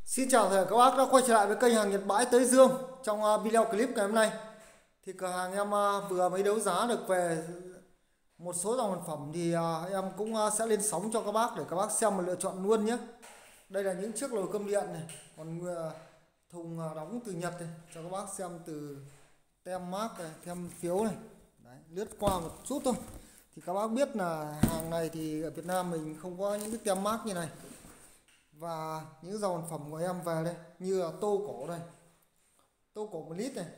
Xin chào tất cả các bác đã quay trở lại với kênh hàng Nhật Bãi Tới Dương. Trong video clip ngày hôm nay thì cửa hàng em vừa mới đấu giá được về một số dòng sản phẩm thì em cũng sẽ lên sóng cho các bác để các bác xem và lựa chọn luôn nhé. Đây là những chiếc nồi cơm điện này, còn thùng đóng từ Nhật này cho các bác xem, từ tem mác này, tem phiếu này. Đấy, lướt qua một chút thôi thì các bác biết là hàng này thì ở Việt Nam mình không có những cái tem mác như này. Và những dòng sản phẩm của em về đây như là tô cổ này, tô cổ 1 lít này,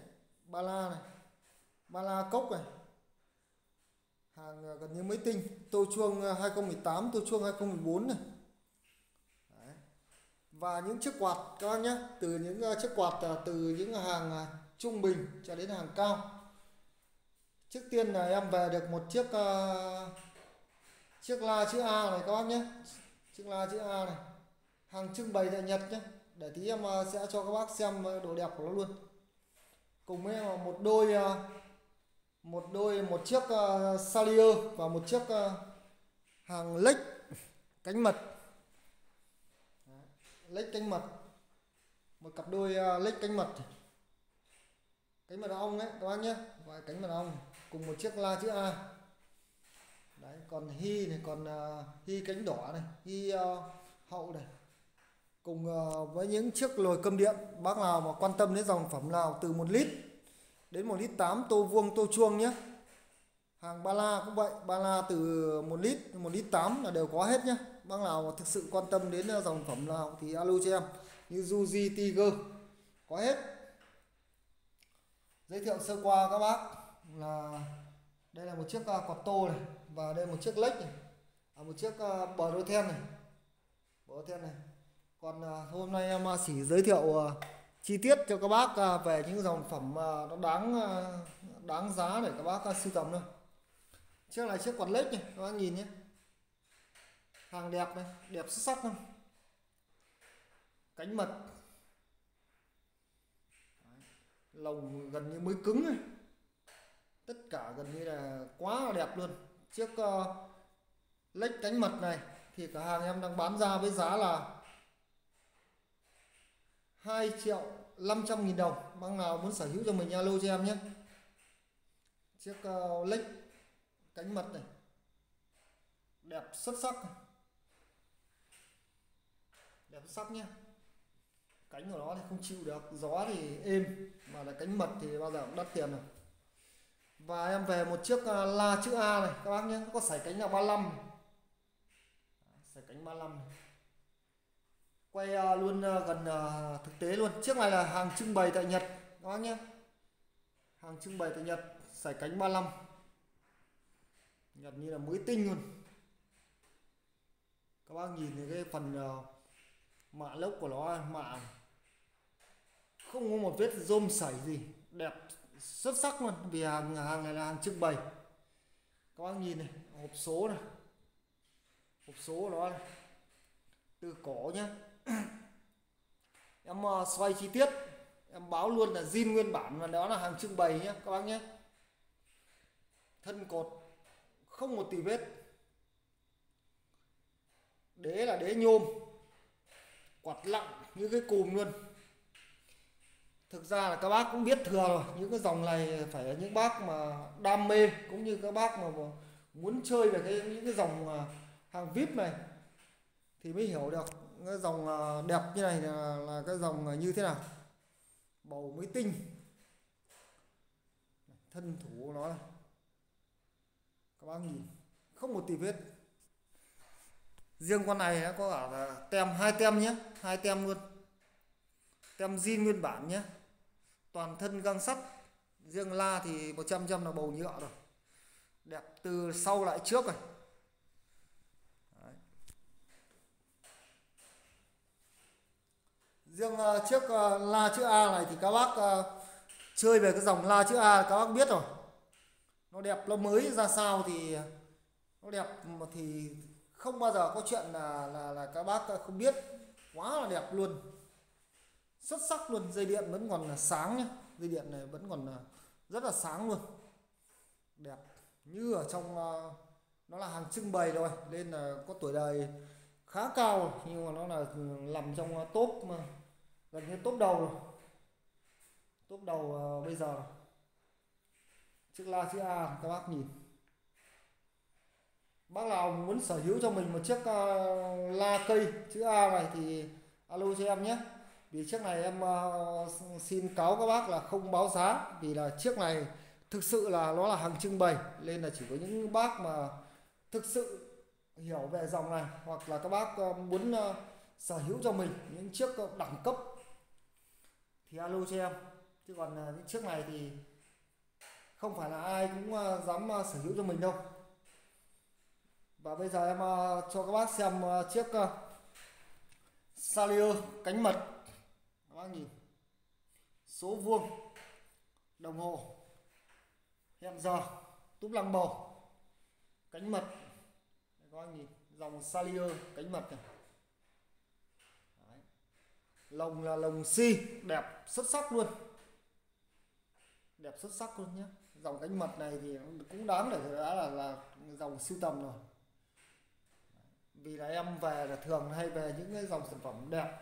ba la cốc này, hàng gần như mới tinh, tô chuông 2018, tô chuông 2014 này. Đấy. Và những chiếc quạt các bác nhé, từ những chiếc quạt từ những hàng trung bình cho đến hàng cao. Trước tiên là em về được một chiếc la chữ A này các bác nhé, chiếc la chữ A này, hàng trưng bày tại Nhật nhé, để tí em sẽ cho các bác xem độ đẹp của nó luôn. Cùng với một chiếc Salier và một chiếc hàng lếch cánh mật. Đấy, lếch cánh mật, một cặp đôi lếch cánh mật ong đấy các bác nhé, và cánh mật ong cùng một chiếc la chữ A. Đấy, còn hy này, còn hy cánh đỏ này, hy hậu này, cùng với những chiếc nồi cơm điện. Bác nào mà quan tâm đến dòng phẩm nào từ 1 lít đến 1 lít 8, tô vuông tô chuông nhé. Hàng ba la cũng vậy, ba la từ 1 lít 1 lít 8 là đều có hết nhé. Bác nào mà thực sự quan tâm đến dòng phẩm nào thì alo cho em, như Fuji, Tiger có hết. Giới thiệu sơ qua các bác là đây là một chiếc quạt tô này, và đây một chiếc lếch này, một chiếc bờ đô then này. Còn hôm nay em chỉ giới thiệu chi tiết cho các bác về những dòng phẩm nó đáng giá để các bác sưu tầm thôi. Chiếc này chiếc quạt lếch này các bác nhìn nhé, hàng đẹp này, đẹp xuất sắc không, cánh mật. Đấy, lồng gần như mới cứng này, tất cả gần như là quá là đẹp luôn. Chiếc lếch cánh mật này thì cả hàng em đang bán ra với giá là 2.500.000 đồng. Bác nào muốn sở hữu cho mình alo cho em nhé. Chiếc lếch cánh mật này đẹp xuất sắc này. Đẹp xuất sắc nhé. Cánh của nó thì không chịu được gió thì êm, mà là cánh mật thì bao giờ cũng đắt tiền rồi. Và em về một chiếc la chữ A này các bác nhé, nó có sải cánh là 35, sải cánh 35 này. Quay luôn gần thực tế luôn. Chiếc này là hàng trưng bày tại Nhật các bác nhé, hàng trưng bày tại Nhật, sải cánh 35, Nhật như là mới tinh luôn. Các bác nhìn thấy cái phần mạ lốc của nó, mạ không có một vết rôm sảy gì, đẹp xuất sắc luôn. Vì hàng này là hàng trưng bày. Các bác nhìn này, hộp số này, hộp số của nó này, từ cổ nhé. Em xoay chi tiết, em báo luôn là zin nguyên bản, và đó là hàng trưng bày nhé các bác nhé. Thân cột không một tì vết, đế là đế nhôm, quạt lặng như cái cùm luôn. Thực ra là các bác cũng biết thừa rồi, những cái dòng này phải là những bác mà đam mê, cũng như các bác mà muốn chơi về những cái dòng hàng VIP này thì mới hiểu được cái dòng đẹp như này là cái dòng như thế nào. Bầu mới tinh, thân thủ của nó này, các bác nhìn không một tì vết. Riêng con này nó có cả tem, 2 tem nhé, 2 tem luôn, tem zin nguyên bản nhé, toàn thân găng sắt. Riêng la thì 100% là bầu nhựa rồi, đẹp từ sau lại trước này. Đấy. Riêng chiếc la chữ A này thì các bác chơi về cái dòng la chữ A các bác biết rồi, nó đẹp, nó mới ra sao thì nó đẹp, mà thì không bao giờ có chuyện là các bác không biết. Quá là đẹp luôn, xuất sắc luôn. Dây điện vẫn còn là sáng nhé, dây điện này vẫn còn rất là sáng luôn, đẹp như ở trong nó là hàng trưng bày rồi, nên là có tuổi đời khá cao rồi, nhưng mà nó là nằm trong top mà gần như top đầu rồi. Top đầu bây giờ rồi. Chiếc La chữ A các bác nhìn, bác nào muốn sở hữu cho mình một chiếc La cây chữ A này thì alo cho em nhé. Vì chiếc này em xin cáo các bác là không báo giá, vì là chiếc này thực sự là nó là hàng trưng bày, nên là chỉ có những bác mà thực sự hiểu về dòng này, hoặc là các bác muốn sở hữu cho mình những chiếc đẳng cấp thì alo cho em. Chứ còn những chiếc này thì không phải là ai cũng dám sở hữu cho mình đâu. Và bây giờ em cho các bác xem chiếc Salio cánh mật. Các bác nhìn số vuông, đồng hồ, hẹn giờ, túp lăng bầu, cánh mật. Các bác nhìn dòng Salio cánh mật này. Đấy. Lồng là lồng xi đẹp xuất sắc luôn, đẹp xuất sắc luôn nhé. Dòng cánh mật này thì cũng đáng để đã là dòng sưu tầm rồi. Vì là em về là thường hay về những cái dòng sản phẩm đẹp.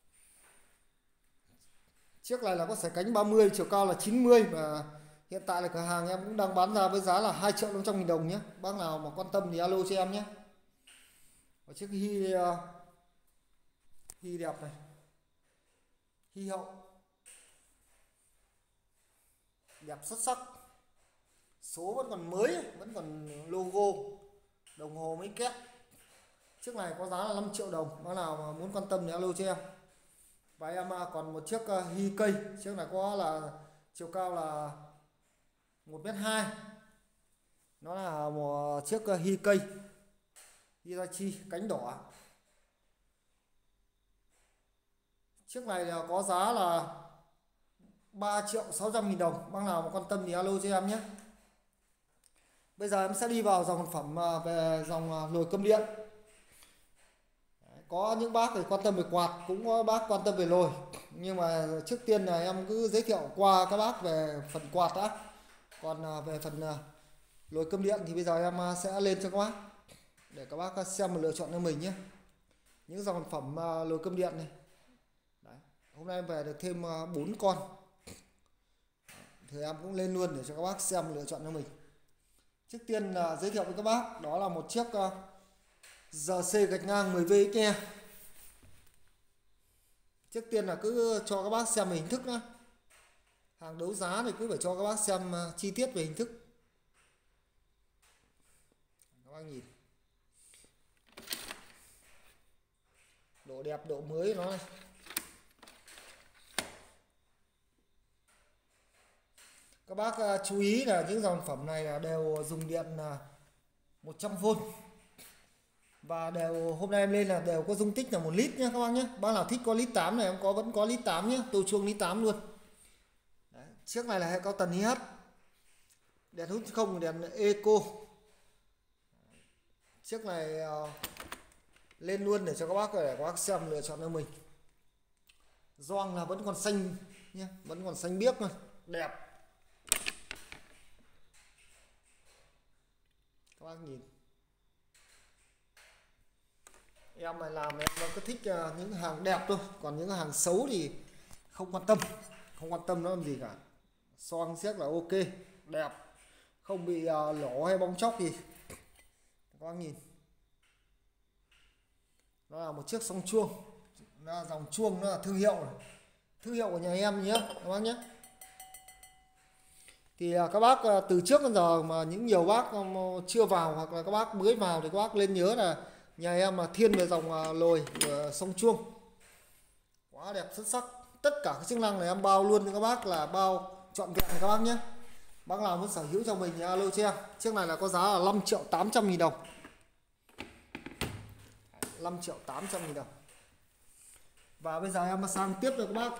Chiếc này là có sải cánh 30, chiều cao là 90, và hiện tại là cửa hàng em cũng đang bán ra với giá là 2.500.000 đồng nhé. Bác nào mà quan tâm thì alo cho em nhé. Và chiếc Hy đẹp này, Hy hậu đẹp xuất sắc, số vẫn còn mới, vẫn còn logo, đồng hồ mấy két. Chiếc này có giá là 5 triệu đồng, bác nào mà muốn quan tâm thì alo cho em. Và em còn một chiếc Hy cây, chiếc này có là chiều cao là 1m2. Nó là một chiếc Hy cây Hitachi cánh đỏ. Chiếc này là có giá là 3.600.000 đồng, bác nào mà quan tâm thì alo cho em nhé. Bây giờ em sẽ đi vào dòng sản phẩm về dòng nồi cơm điện. Có những bác thì quan tâm về quạt, cũng có bác quan tâm về nồi. Nhưng mà trước tiên là em cứ giới thiệu qua các bác về phần quạt đã. Còn về phần nồi cơm điện thì bây giờ em sẽ lên cho các bác, để các bác xem và lựa chọn cho mình nhé. Những dòng sản phẩm nồi cơm điện này. Đấy. Hôm nay em về được thêm 4 con. Thì em cũng lên luôn để cho các bác xem và lựa chọn cho mình. Trước tiên là giới thiệu với các bác, đó là một chiếc GC-10V Xe. Trước tiên là cứ cho các bác xem về hình thức nhé. Hàng đấu giá thì cứ phải cho các bác xem chi tiết về hình thức. Các bác nhìn độ đẹp, độ mới nó này. Các bác chú ý là những dòng phẩm này là đều dùng điện 100V. Và đều hôm nay em lên là đều có dung tích là 1 lít nhé các bác nhé. Bác nào thích có lít 8 này em vẫn có lít 8 nhé, tô chuông lít 8 luôn. Đấy. Chiếc này là hệ cao tần IH, đèn hút không, đèn eco. Chiếc này lên luôn để cho các bác xem lựa chọn cho mình. Gioăng là vẫn còn xanh nhé, vẫn còn xanh biếc luôn, đẹp. Các bác nhìn, em này làm em cứ thích những hàng đẹp thôi, còn những hàng xấu thì không quan tâm, không quan tâm nó làm gì cả. Xoang xiếc là ok, đẹp, không bị lỗ hay bong chóc gì. Các bác nhìn, nó là một chiếc song chuông, nó là dòng chuông, nó là thương hiệu này. Thương hiệu của nhà em nhé các bác nhé. Thì các bác từ trước đến giờ mà những nhiều bác chưa vào hoặc là các bác mới vào thì các bác lên nhớ là nhà em là thiên về dòng nồi song chuông, quá đẹp xuất sắc. Tất cả các chức năng này em bao luôn cho các bác, là bao trọn vẹn các bác nhé. Bác nào muốn sở hữu cho mình thì alo cho em. Chiếc này là có giá là 5.800.000 đồng, 5.800.000 đồng. Và bây giờ em sang tiếp cho các bác,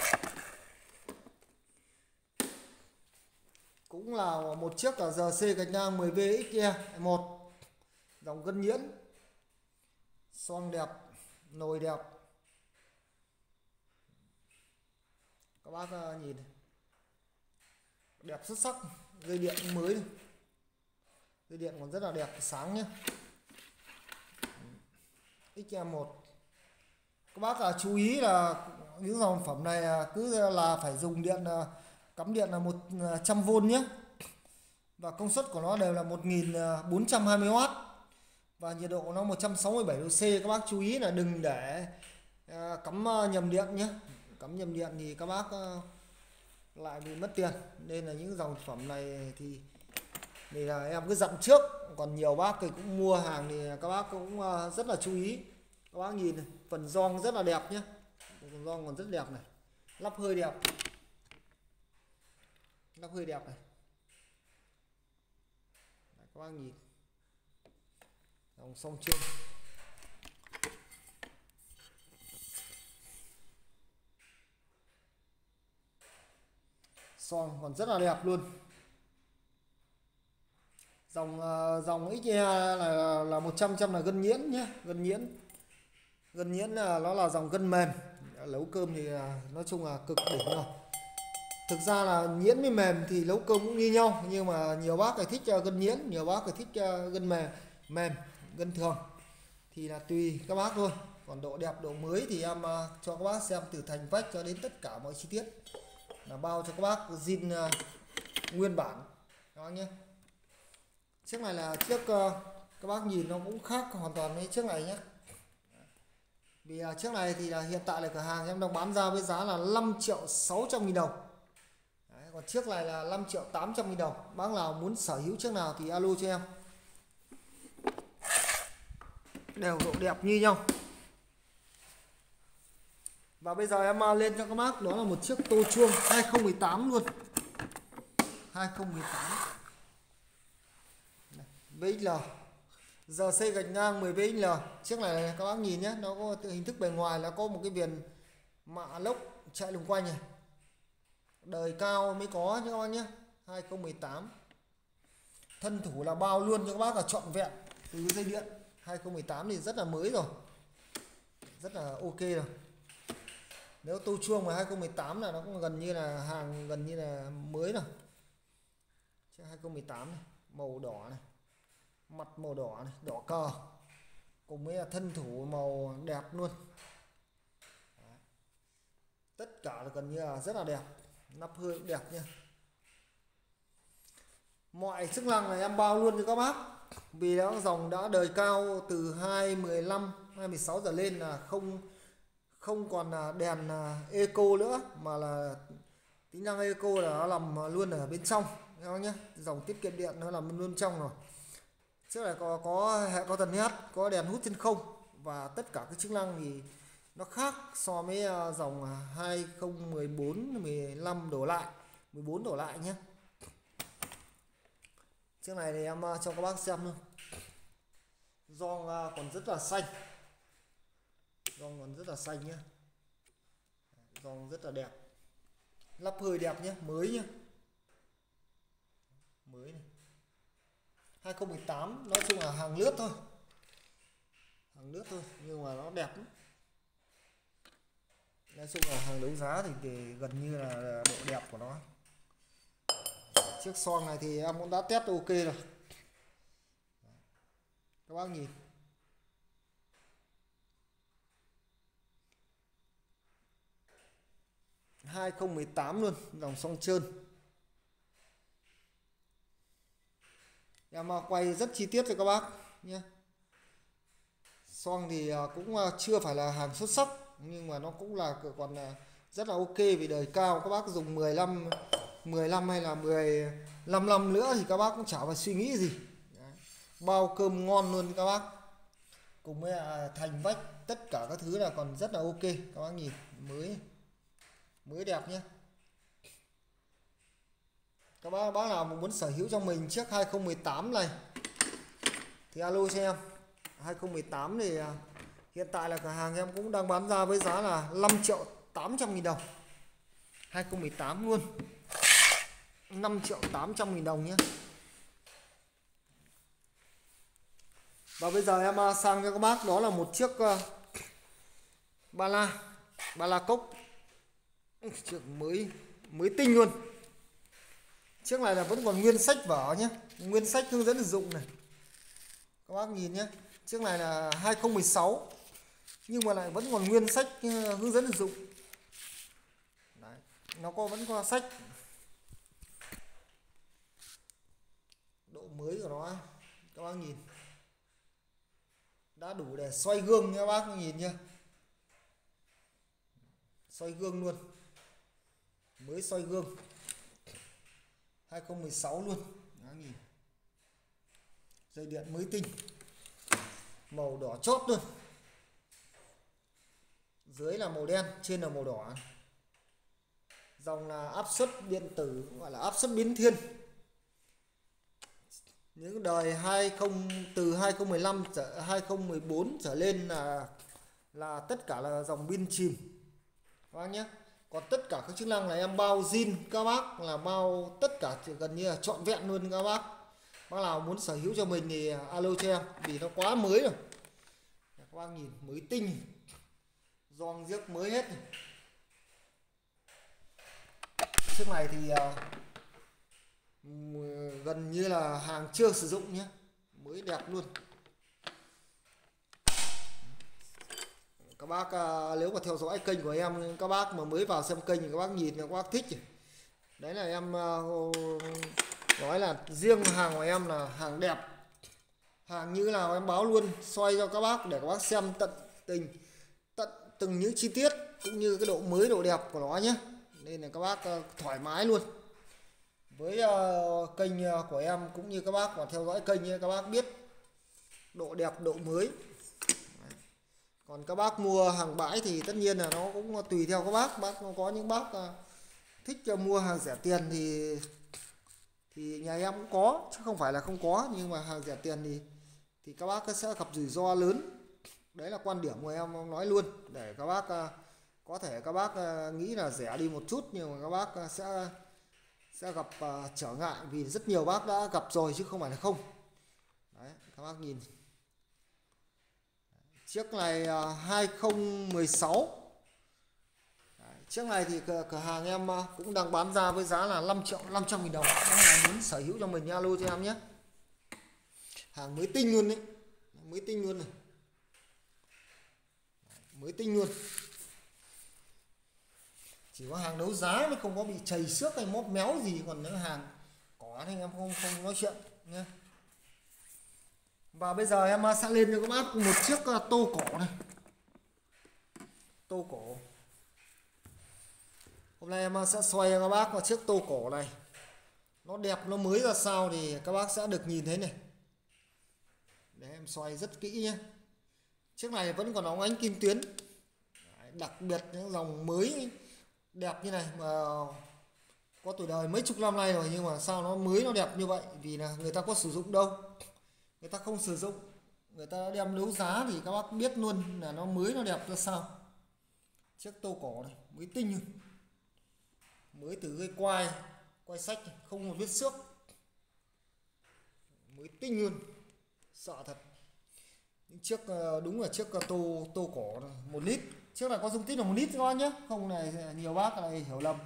cũng là một chiếc là GC-10V XE1, dòng gân nhuyễn, xoang đẹp, nồi đẹp. Các bác nhìn đẹp xuất sắc, dây điện mới này. Dây điện còn rất là đẹp, sáng nhé. XM1. Các bác chú ý là những dòng phẩm này cứ là phải dùng điện cắm điện là 100V nhé. Và công suất của nó đều là 1420W. Và nhiệt độ của nó 167 độ C. Các bác chú ý là đừng để cắm nhầm điện nhé. Cắm nhầm điện thì các bác lại bị mất tiền. Nên là những dòng phẩm này thì là em cứ dặn trước. Còn nhiều bác thì cũng mua hàng thì các bác cũng rất là chú ý. Các bác nhìn này, phần gioăng rất là đẹp nhé. Phần gioăng còn rất đẹp này. Lắp hơi đẹp. Lắp hơi đẹp này. Đấy, các bác nhìn. Dòng song trương. Son còn rất là đẹp luôn. Dòng XE là 100% là gân nhuyễn nhé. Gân nhuyễn là nó là dòng gân mềm. Nấu cơm thì nói chung là cực đỉnh rồi. Thực ra là nhuyễn với mềm thì nấu cơm cũng như nhau, nhưng mà nhiều bác thì thích gân nhuyễn, nhiều bác thì thích gân mềm, gân thường thì là tùy các bác thôi. Còn độ đẹp, độ mới thì em cho các bác xem từ thành vách cho đến tất cả mọi chi tiết, là bao cho các bác zin nguyên bản đó nhé. Chiếc này là chiếc các bác nhìn nó cũng khác hoàn toàn với chiếc này nhé. Vì chiếc này thì là hiện tại là cửa hàng em đang bán ra với giá là 5.600.000 đồng. Đấy, còn chiếc này là 5.800.000 đồng. Bác nào muốn sở hữu chiếc nào thì alo cho em. Đều độ đẹp như nhau. Và bây giờ em lên cho các bác đó là một chiếc tô chuông 2018 luôn. 2018 VXL GC gạch ngang 10 VXL. Chiếc này các bác nhìn nhé, nó có hình thức bề ngoài là có một cái viền mạ lốc chạy lùng quanh này. Đời cao mới có chứ các bác nhé. 2018. Thân thủ là bao luôn cho các bác là trọn vẹn từ dây điện. 2018 thì rất là mới rồi. Rất là ok rồi. Nếu tô chuông mà 2018 là nó cũng gần như là hàng gần như là mới rồi. Chiếc 2018 này, màu đỏ này. Mặt màu đỏ này, đỏ cờ. Cùng với thân thủ màu đẹp luôn. Đấy. Tất cả là gần như là rất là đẹp. Nắp hơi đẹp nha. Mọi chức năng này em bao luôn cho các bác. Vì đó dòng đã đời cao từ 215, 216 giờ lên là không còn là đèn eco nữa, mà là tính năng eco là nó nằm luôn ở bên trong nhé. Dòng tiết kiệm điện nó nằm luôn trong rồi. Trước này có hệ có tần hát, có đèn hút trên không, và tất cả các chức năng thì nó khác so với dòng 2014, 15 đổ lại, 14 đổ lại nhé. Chiếc này thì em cho các bác xem luôn. Gioăng còn rất là xanh. Gioăng còn rất là xanh nhé. Gioăng rất là đẹp. Lắp hơi đẹp nhé, mới nhé. Mới này. 2018 nói chung là hàng lướt thôi. Hàng lướt thôi nhưng mà nó đẹp lắm. Nói chung là hàng đấu giá thì gần như là độ đẹp của nó. Chiếc son này thì em cũng đã test ok rồi. Các bác nhìn. (2018) luôn, dòng song trơn. Em quay rất chi tiết cho các bác nhé. Son thì cũng chưa phải là hàng xuất sắc, nhưng mà nó cũng là còn rất là ok vì đời cao. Các bác dùng 15 hay là 15 năm nữa thì các bác cũng chả phải suy nghĩ gì. Đấy. Bao cơm ngon luôn các bác. Cùng với thành vách tất cả các thứ là còn rất là ok. Các bác nhìn mới đẹp nhé. Các bác nào muốn sở hữu cho mình chiếc 2018 này thì alo cho em. 2018 thì hiện tại là cửa hàng em cũng đang bán ra với giá là 5.800.000 đồng. 2018 luôn. 5.800.000 đồng nhé. Và bây giờ em sang cho các bác đó là một chiếc ba la cốc. Chiếc mới tinh luôn. Chiếc này là vẫn còn nguyên sách vở nhé, nguyên sách hướng dẫn sử dụng này. Các bác nhìn nhé. Chiếc này là 2016. nhưng mà lại vẫn còn nguyên sách hướng dẫn sử dụng. Đấy, nó vẫn có sách. Độ mới của nó các bác nhìn đã đủ để xoay gương nha các bác nhìn nhá, xoay gương luôn, mới xoay gương 2016 luôn. Đó, nhìn dây điện mới tinh, màu đỏ chót luôn, dưới là màu đen, trên là màu đỏ. Dòng là áp suất điện tử, gọi là áp suất biến thiên. Những đời từ 2015 2014 trở lên là tất cả là dòng pin chìm các bác nhé. Còn tất cả các chức năng là em bao zin các bác, là bao tất cả gần như là trọn vẹn luôn các bác. Bác nào muốn sở hữu cho mình thì alo cho em, vì nó quá mới rồi. Các bác nhìn mới tinh, gioăng giếc mới hết. Chiếc này thì gần như là hàng chưa sử dụng nhé, mới đẹp luôn. Các bác nếu mà theo dõi kênh của em, các bác mà mới vào xem kênh thì các bác nhìn các bác thích. Đấy là em nói là riêng hàng của em là hàng đẹp, hàng như nào em báo luôn, xoay cho các bác để các bác xem tận từng những chi tiết cũng như cái độ mới độ đẹp của nó nhé. Nên là các bác thoải mái luôn với kênh của em, cũng như các bác mà theo dõi kênh các bác biết độ đẹp độ mới. Còn các bác mua hàng bãi thì tất nhiên là nó cũng tùy theo các bác có những bác thích mua hàng rẻ tiền thì nhà em cũng có, chứ không phải là không có, nhưng mà hàng rẻ tiền thì các bác sẽ gặp rủi ro lớn. Đấy là quan điểm của em nói luôn, để các bác có thể các bác nghĩ là rẻ đi một chút, nhưng mà các bác sẽ gặp trở ngại, vì rất nhiều bác đã gặp rồi chứ không phải là không. Đấy, các bác nhìn chiếc này 2016. Đấy, chiếc này thì cửa hàng em cũng đang bán ra với giá là 5.500.000 đồng. Các bạn muốn sở hữu cho mình alo cho em nhé. Hàng mới tinh luôn đấy, mới tinh luôn này, mới tinh luôn. Chỉ có hàng đấu giá mới không có bị chảy xước hay móp méo gì, còn nếu hàng có thì em không nói chuyện nhé. Và bây giờ em sẽ lên cho các bác một chiếc tô cổ này. Tô cổ. Hôm nay em sẽ xoay cho các bác vào chiếc tô cổ này. Nó đẹp, nó mới ra sao thì các bác sẽ được nhìn thấy này. Để em xoay rất kỹ nhé. Chiếc này vẫn còn óng ánh kim tuyến. Đặc biệt những dòng mới đẹp như này mà có tuổi đời mấy chục năm nay rồi, nhưng mà sao nó mới nó đẹp như vậy? Vì là người ta có sử dụng đâu, người ta không sử dụng, người ta đem đấu giá thì các bác biết luôn là nó mới nó đẹp ra sao. Chiếc tô cổ này mới tinh, mới từ cái quay sách, không một vết xước, mới tinh luôn, sợ thật. Những chiếc đúng là chiếc tô cổ này, 1 lít. Chiếc này có dung tích là 1 lít các bác nhé, không này nhiều bác này hiểu lầm.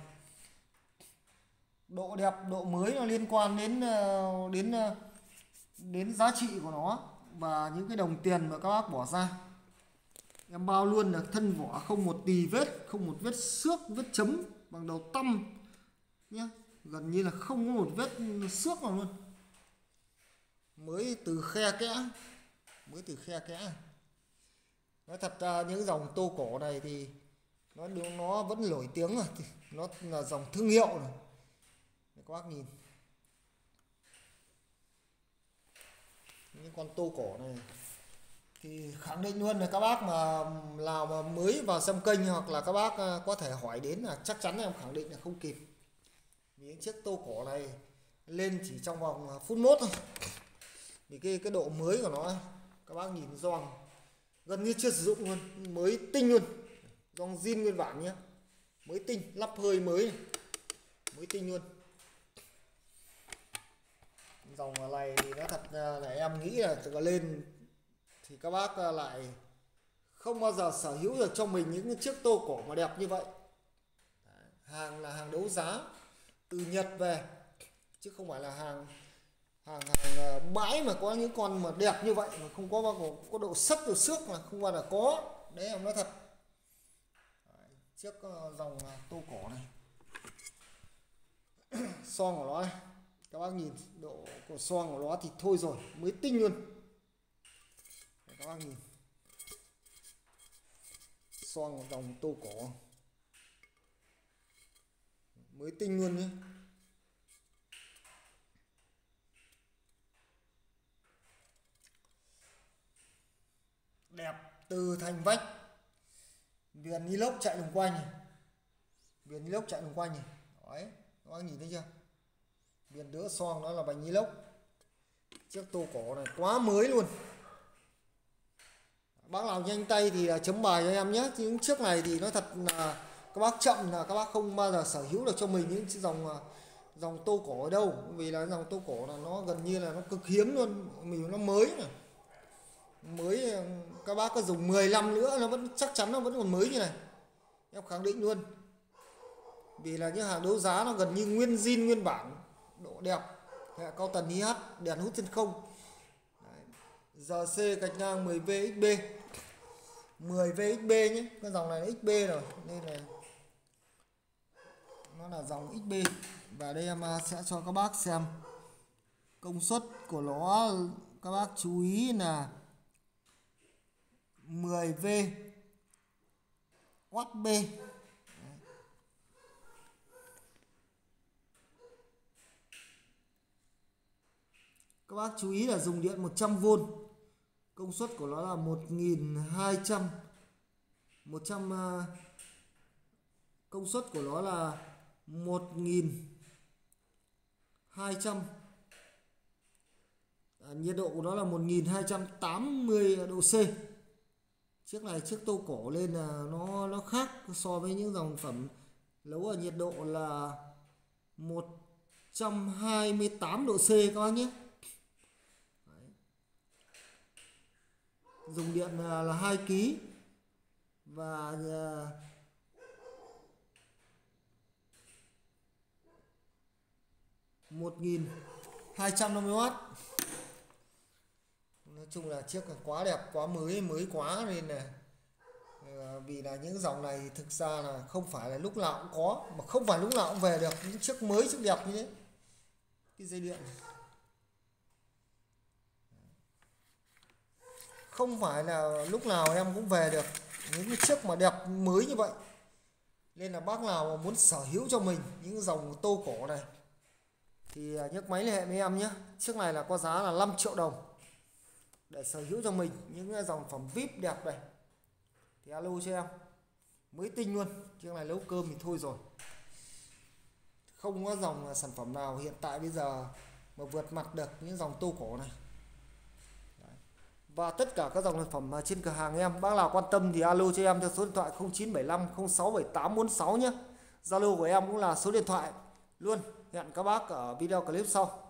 Độ đẹp độ mới nó liên quan đến giá trị của nó và những cái đồng tiền mà các bác bỏ ra. Em bao luôn là thân vỏ không một tì vết, không một vết xước, vết chấm bằng đầu tăm nhé, gần như là không có một vết xước nào luôn, mới từ khe kẽ, nói thật ra những dòng tô cổ này thì nó vẫn nổi tiếng rồi, nó là dòng thương hiệu rồi. Các bác nhìn những con tô cổ này thì khẳng định luôn là các bác mà nào mà mới vào xem kênh hoặc là các bác có thể hỏi đến là chắc chắn em khẳng định là không kịp. Vì những chiếc tô cổ này lên chỉ trong vòng phút mốt thôi. Vì cái độ mới của nó các bác nhìn gioăng gần như chưa sử dụng luôn, mới tinh luôn, gioăng zin nguyên bản nhé, mới tinh, lắp hơi mới này. Mới tinh luôn. Dòng này thì nó thật là em nghĩ là lên thì các bác lại không bao giờ sở hữu được cho mình những chiếc tô cổ mà đẹp như vậy. Hàng là hàng đấu giá từ Nhật về, chứ không phải là hàng bãi mà có những con mà đẹp như vậy mà không có độ sắt độ xước là không bao giờ có. đấy em nói thật. Đấy, chiếc dòng tô cổ này, son của nó này, các bác nhìn độ của son của nó thì thôi rồi, mới tinh luôn. Đấy, các bác nhìn son của dòng tô cổ mới tinh luôn nhé. Đẹp từ thành vách, viền inox chạy đồng quanh này, viền inox chạy đồng quanh này. Đấy, các bác nhìn thấy chưa, viền đỡ son nó là bánh inox. Chiếc tô cổ này quá mới luôn. Bác nào nhanh tay thì chấm bài cho em nhé. Chứ những chiếc này thì nói thật là các bác chậm là các bác không bao giờ sở hữu được cho mình những dòng tô cổ ở đâu. Vì là dòng tô cổ là nó gần như là nó cực hiếm luôn. Mình nó mới này, mới các bác có dùng 10 năm nữa nó vẫn chắc chắn nó vẫn còn mới như này, em khẳng định luôn. Vì là những hàng đấu giá nó gần như nguyên zin nguyên bản, độ đẹp, hệ cao tần IH, đèn hút chân không. GC gạch ngang 10V XB, 10V XB nhé, cái dòng này là XB rồi nên là nó là dòng XB. Và đây em sẽ cho các bác xem công suất của nó. Các bác chú ý là 10V Watt-B. Các bác chú ý là dùng điện 100V, công suất của nó là 1200, công suất của nó là 1200, nhiệt độ của nó là 1280 độ C. Chiếc này chiếc tô cổ lên là nó khác so với những dòng phẩm nấu ở nhiệt độ là 128 độ C các bác nhé. Dùng điện là 2 kg và 1250W. Nói chung là chiếc quá đẹp, quá mới quá nên là vì là những dòng này thực ra là không phải là lúc nào cũng có, mà không phải lúc nào cũng về được những chiếc mới chiếc đẹp như thế. Cái dây điện không phải là lúc nào em cũng về được những cái chiếc mà đẹp mới như vậy. Nên là bác nào mà muốn sở hữu cho mình những dòng tô cổ này thì nhấc máy liên hệ với em nhé. Chiếc này là có giá là 5 triệu đồng để sở hữu cho mình những dòng phẩm VIP đẹp này thì alo cho em, mới tinh luôn. Chiếc này nấu cơm thì thôi rồi, không có dòng sản phẩm nào hiện tại bây giờ mà vượt mặt được những dòng tô cổ này. Và tất cả các dòng sản phẩm trên cửa hàng em, bác nào quan tâm thì alo cho em theo số điện thoại 0975 067846 nhé. Zalo của em cũng là số điện thoại luôn. Hẹn các bác ở video clip sau.